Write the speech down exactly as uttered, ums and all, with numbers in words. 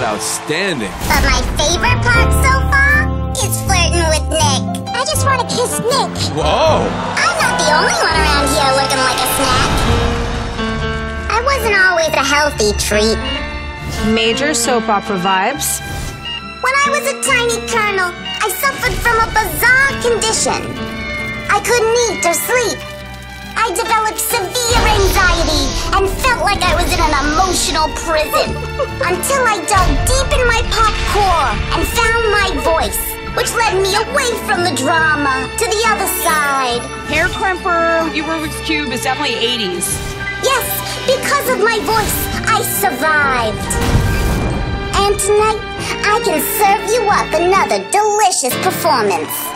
outstanding. But my favorite part so far is flirting with Nick. I just want to kiss Nick. Whoa! I'm not the only one around here looking like a snack. I wasn't always a healthy treat. Major soap opera vibes. When I was a tiny kernel, I suffered from a bizarre condition. I couldn't eat or sleep. I developed severe anxiety and felt like I was in an emotional prison. Until I dug deep in my pop core and found my voice, which led me away from the drama to the other side. Hair crimper, Rubik's Cube is definitely eighties. Yes, because of my voice, I survived. And tonight, I can serve you up another delicious performance.